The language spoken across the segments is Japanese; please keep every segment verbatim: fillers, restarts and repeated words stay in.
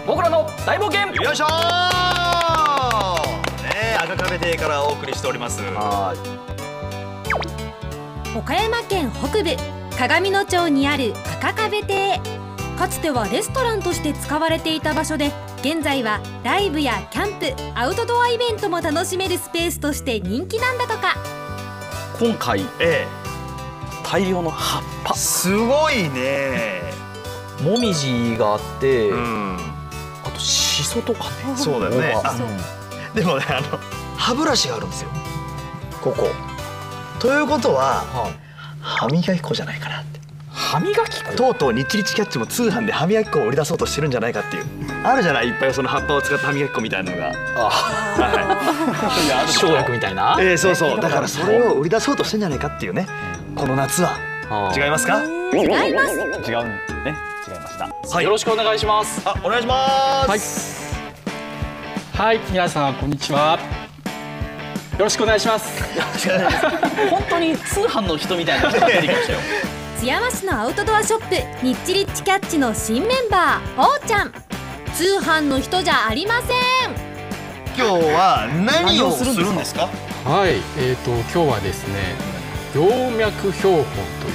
僕らの大冒険。 よいしょーね、赤壁邸からお送りしております。は岡山県北部鏡野町にある赤壁邸。かつてはレストランとして使われていた場所で、現在はライブやキャンプ、アウトドアイベントも楽しめるスペースとして人気なんだとか。 今回、ええ、大量の葉っぱ、 すごいね。 もみじがあって、 うん、 あとシソとかね。 そうだよね。でもね、あの歯ブラシがあるんですよ、ここ。ということは、はあ、歯磨き粉じゃないかなって。歯磨き粉、とうとうニッチリッチキャッチも通販で歯磨き粉を売り出そうとしてるんじゃないかっていう。あるじゃない、いっぱいその葉っぱを使った歯磨き粉みたいなのが。 はい、生薬みたいな。 ええ、そうそう。だからそれを売り出そうとしてんじゃないかっていうね。この夏は違いますか？ 違います。 違うんね。違いました。 はい、よろしくお願いします。 あ、お願いします。 はい、はい、皆さんこんにちは。よろしくお願いします。 本当に通販の人みたいな人が出てきましたよ。 津山市のアウトドアショップニッチリッチキャッチの新メンバー、おーちゃん。通販の人じゃありません。 今日は何をするんですか？ はい、えーと今日はですね、葉脈標本という。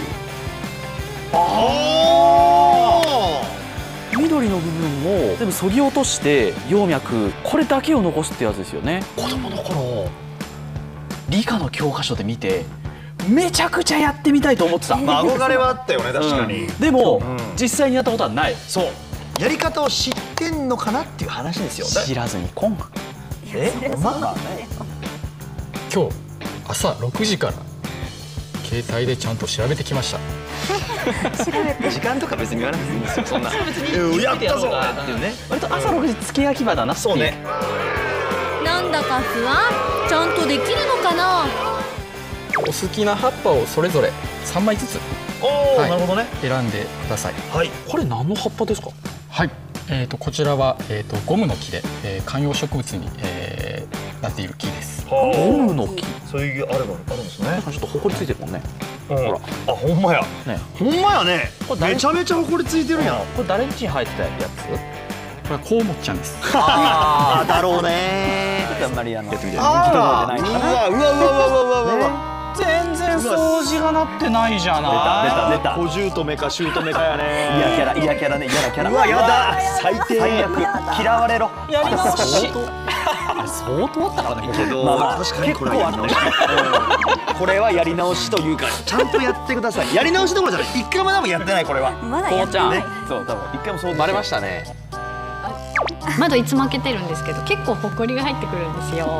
ああ。緑の部分を全部削ぎ落として葉脈、これだけを残すってやつですよね。子供の頃理科の教科書で見てめちゃくちゃやってみたいと思ってた。 まあ憧れはあったよね、確かに。 うん、でも、うん、実際にやったことはない。 そう、やり方を知ってんのかなっていう話ですよ。 知らずにこん。 え、まあまあね。 今日朝ろくじから携帯でちゃんと調べてきました。 調べて時間とか別に言わなくていいんですよ、そんな。別にやったぞっていうね。 割と朝ろくじ付け焼き場だな。 そうね。 なんだか不安。ちゃんとできるのかな。 お好きな葉っぱをそれぞれさんまいずつ、 おお、なるほどね、 選んでください。 はい。これ何の葉っぱですか？ はい。えっとこちらはえっとゴムの木で、えー、観葉植物に、えー、なっている木です。 ゴムの木。 そういうあれがあるんですね。 ちょっとほこりついてるもんね。 ほら。あ、ほんまや。ね。ほんまやね。めちゃめちゃほこりついてるやん。 これ誰ん家に生えてたやつ？ これはコウモッちゃんです。 ああ、だろうね。あんまりあの。やってみて。 うわうわうわうわうわうわ。 全然掃除がなってないじゃない。 出た出た出た。小姑か姑かやね。 嫌キャラ嫌キャラね、嫌なキャラ。 うわ、やだ。最低。 最悪。嫌われろ。やり直し。相当あったからね。 けど、まあ確かにこれはやり直し。 これはやり直しというか、 ちゃんとやってください。やり直しどころじゃない。一回も多分やってない、これは。 まだやってない。 そう多分一回もそうバレましたね。 窓いつも開けてるんですけど、結構ほこりが入ってくるんですよ。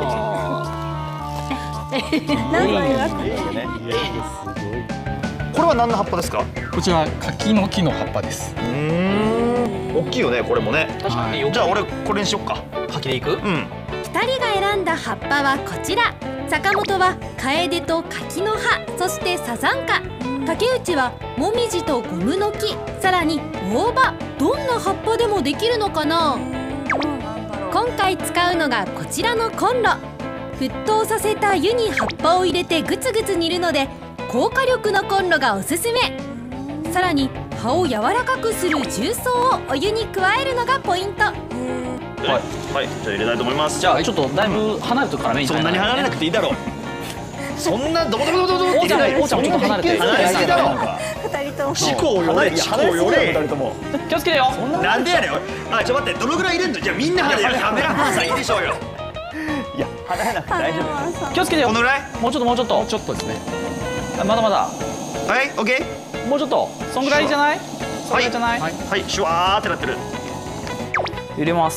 何度言わせて。 これは何の葉っぱですか？ こちら柿の木の葉っぱです。 うん、大きいよね、これもね。 確かに。 じゃあ俺これにしよっか。 柿でいく？うん。 ふたりが選んだ葉っぱはこちら。坂本はカエデと柿の葉、そしてサザンカ。竹内はモミジとゴムの木、さらに大葉。どんな葉っぱでもできるのかな。今回使うのがこちらのコンロ。沸騰させた湯に葉っぱを入れてグツグツ煮るので、高火力のコンロがおすすめ。さらに葉を柔らかくする重曹をお湯に加えるのがポイント。はいはい、じゃあ入れたいと思います。 じゃあちょっとだいぶ離れてからメイン。 そんなに離れなくていいだろう。そんなどこどこどこどこって入れない。 おーちゃんちょっと離れて。 離れすぎだろ。 二人とも。 思考よれ、思考よれ。二人とも。 気をつけてよ。 なんでやねん。あ、ちょっと待って、どのぐらい入れんの？じゃあみんなでカメラさんいいでしょうよ。いや、離れなくて大丈夫。 気をつけてよ。 このぐらい？ もうちょっともうちょっと。 もうちょっとですね。 まだまだ。 はい、オッケー。 もうちょっと。そんぐらいじゃない？そんぐらいじゃない？ はい、はい、シュワーってなってる。 入れます。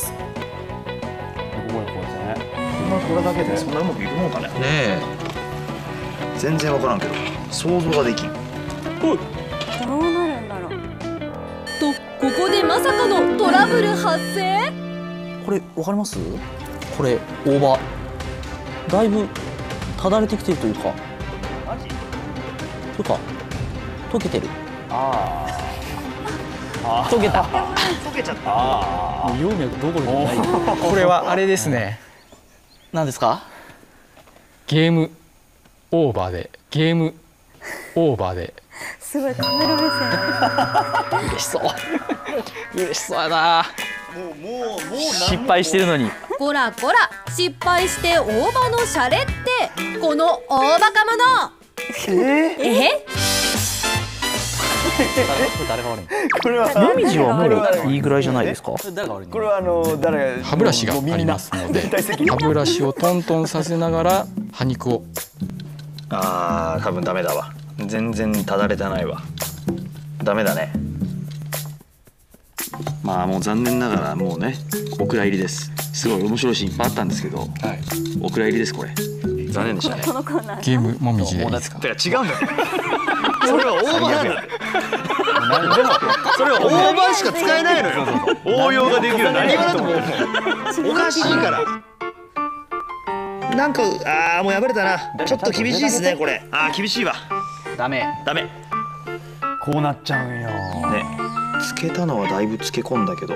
これだけでそんなうまくいくもんかね。ねえ。全然わからんけど、想像ができん。 どうなるんだろう。 と、ここでまさかのトラブル発生。 これわかります？これ大葉。だいぶただれてきてるというか。マジ？とか溶けてる。ああ。溶けた。 溶けちゃった。 ああ。葉脈どころじゃない。 これはあれですね。 何ですか？ ゲームオーバーで、ゲームオーバーで。 すごいカメラ目線。 嬉しそう。嬉しそうやな。 失敗してるのに。 こらこら、失敗して大葉のシャレってこの大バカ者。ええ誰が悪いの？ これはもみじはもういいぐらいじゃないですか？ 誰が悪いの？これはあの誰が歯ブラシがありますので、歯ブラシをトントンさせながら葉肉を。 あー多分ダメだわ。全然ただれてないわ。ダメだね。まあもう残念ながらもうねお蔵入りです。すごい面白いシーンいっぱいあったんですけど、はい、お蔵入りですこれ。残念でしたね。 ゲームもみじでいいですか？ てか違うんだよ。それは大葉なんだよ。何でもそれは大葉しか使えないのよ。応用ができる何がだと思う。おかしいから。なんかああもう破れたな。ちょっと厳しいですねこれ。ああ厳しいわ。 ダメ。 ダメ。 こうなっちゃうんよ。 ね、つけたのはだいぶつけ込んだけど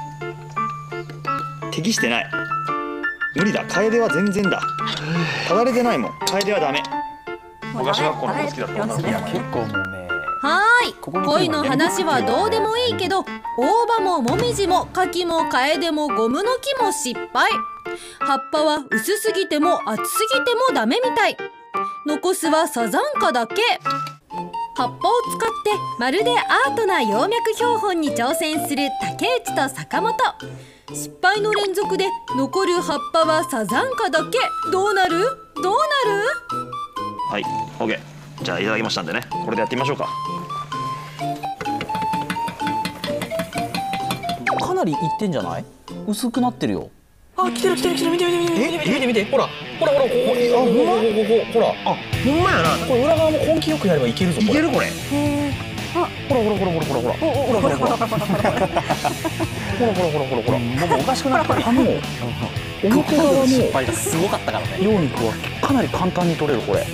適してない。無理だ。楓は全然だ。ただれてないもん。楓はダメ。昔学校の子好きだった女の子。 いや結構もうね。 はーい、恋の話はどうでもいいけど、大葉ももみじも柿も楓もゴムの木も失敗。葉っぱは薄すぎても厚すぎてもダメみたい。残すはサザンカだけ。葉っぱを使ってまるでアートな葉脈標本に挑戦する竹内と坂本。失敗の連続で残る葉っぱはサザンカだけ。どうなる？どうなる？ はい、オッケー。じゃあいただきましたんでね、これでやってみましょうか。 かなりいってんじゃない？薄くなってるよ。 あ、来てる来てる来てる、見て見て見て見て見て見て、ほらほらほら、ここ、あ、ほんま？ここここほら、あ、 ほんまやな。 これ裏側も根気よくやればいけるぞ。 いけるこれ。 ほらほらほらほらほらほらほらほらほらほらほらほらほらほらほらほらほら、もうおかしくなってる。あの表側の失敗がすごかったからね。葉肉はかなり簡単に取れるこれ。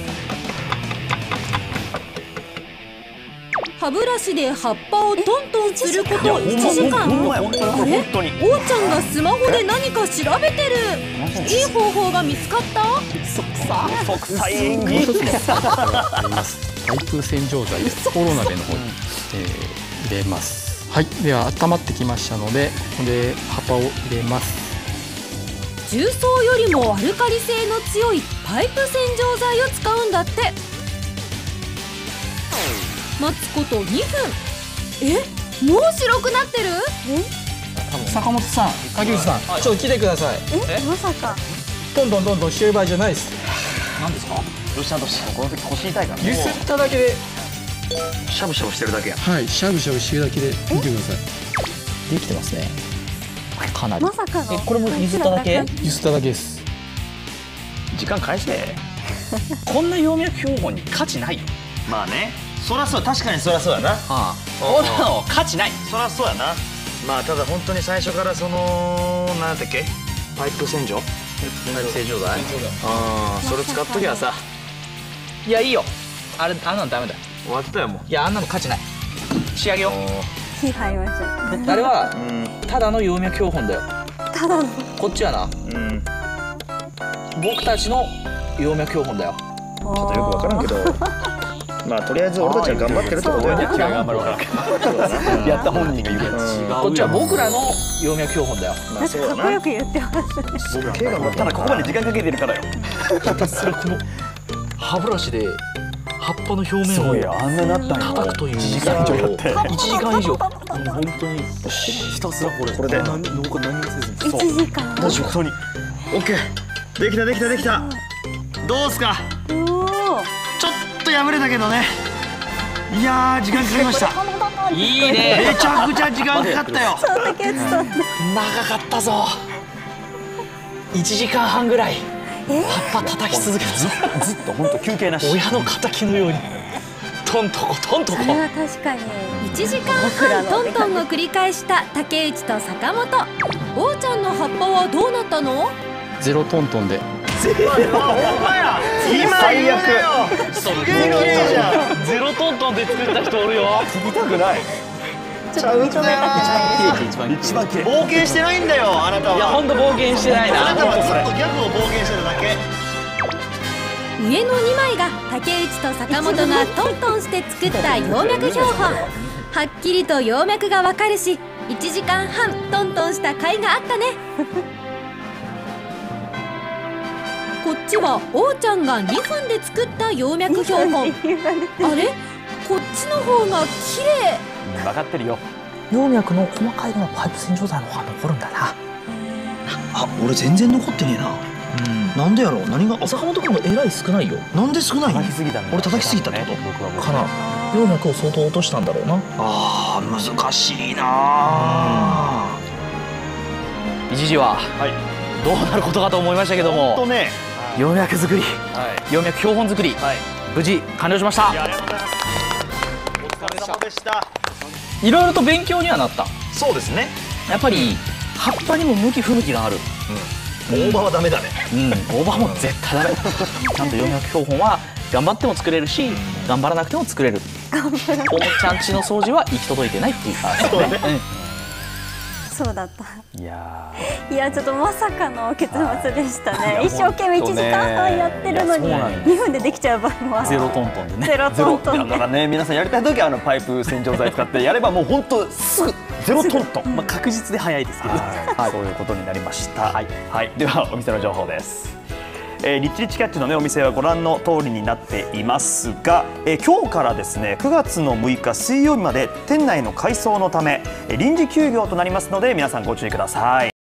歯ブラシで葉っぱをトントンすることいちじかん。あれ？おーちゃんがスマホで何か調べてる。いい方法が見つかった？ 即歳演技。 パイプ洗浄剤コロ鍋の方に、えー、入れます。はい、では温まってきましたので、ここで葉っぱを入れます。 重曹よりもアルカリ性の強いパイプ洗浄剤を使うんだって。待つことにふん。え、もう白くなってる？ 坂本さん、影内さん、ちょっと来てください。 え、まさか。 トントントントンしてる場合じゃないです。 何ですか？ どうしたどうした。この時腰痛いからね。 ゆすっただけで、 しゃぶしゃぶしてるだけや。 はい、しゃぶしゃぶしてるだけで見てください。 できてますね。かなり。 まさかの。 え、これも譲っただけ？ ゆすっただけです。 時間返して。 こんな葉脈標本に価値ないよ。 まあね、そらそう、確かにそらそうやな。 ああ、こんなの価値ない。 そらそうやな。まあただ本当に最初からそのなんだっけ、パイプ洗浄、パイプ洗浄剤、ああそれ使っときゃさ。 いや、いいよ。あれ、あんなのダメだ。 終わったよもう。 いや、あんなの価値ない。仕上げよ火入りました。 う。あれはうんただの葉脈標本だよ。 ただの。 こっちはな、 うん、 僕たちの葉脈標本だよ。 ちょっとよくわからんけど、まあとりあえず俺たちは頑張ってるってことだよね。 頑張るわ。やった本人が言うやつ。 こっちは僕らの葉脈標本だよ。 まあそうだな。 かっこよく言ってます。 僕らがただここまで時間かけてるからよ。 ひたすらこの歯ブラシで葉っぱの表面をそうや、あんななったんよ。 叩くといういちじかん以上やって。 いちじかん以上、もう本当にひたすらこれこれで何何もせずに。 一時間。 どうしよう。本当に。 オッケー、できたできたできた。どうすか。 おお。 ちょっと破れたけどね。いやー時間かかりました。 いいね。 めちゃくちゃ時間かかったよ。 竹内さん。 長かったぞ。いちじかんはんぐらい葉っぱ叩き続けたぞ。 ずっと本当休憩なし。 親の敵のようにトントコトントコ。 それは確かに。 いちじかんはんトントンを繰り返した竹内と坂本。おーちゃんの葉っぱはどうなったの？ ゼロトントンで。 ほんまや。今最悪。すげえ綺麗じゃん。 ゼロトントンで作った人おるよ。 聞きたくない。 ちょっと認めたい。 一番一番綺麗。 冒険してないんだよあなたは。 いや、ほんと冒険してないな。 あなたはずっとギャグを冒険してるだけ。 上のにまいが竹内と坂本がトントンして作った葉脈標本。はっきりと葉脈がわかるし、 いちじかんはんトントンした甲斐があったね。こっちはおーちゃんがにふんで作った葉脈標本。あれ、こっちの方が綺麗。 分かってるよ。 葉脈の細かいのはパイプ洗浄剤の方が残るんだな。 あ、俺全然残ってねえな。なんでやろう。何が。 坂本君もえらい少ないよ。 なんで少ないの。 叩きすぎたんだ。 俺叩きすぎたってこと。 僕は僕かな。葉脈を相当落としたんだろうな。 あー、難しいな。 一時はどうなることかと思いましたけども、 とね、 葉脈作り、葉脈標本作り、無事完了しました。 ありがとうございます。お疲れ様でした。 いろいろと勉強にはなった。 そうですね。 やっぱり葉っぱにも向き不向きがある。 大葉はダメだね。 うん、大葉も絶対ダメ。ちゃんと葉脈標本は頑張っても作れるし、頑張らなくても作れる。おもちゃんちの掃除は行き届いてないっていうか。 そうね。 そうだった。 いやいや、ちょっとまさかの結末でしたね。一生懸命いちじかんはんやってるのににふんでできちゃう場合もある。 ゼロトントンでね。 ゼロトントンだからね、皆さんやりたい時はあのパイプ洗浄剤使ってやればもう本当すぐゼロトントン。 まあ確実で早いですけど。 はい、そういうことになりました。はい、はい、ではお店の情報です。えー、リッチリッチキャッチの、ね、お店はご覧の通りになっていますが、えー、今日からですねくがつのむいか水曜日まで店内の改装のため、えー、臨時休業となりますので皆さんご注意ください。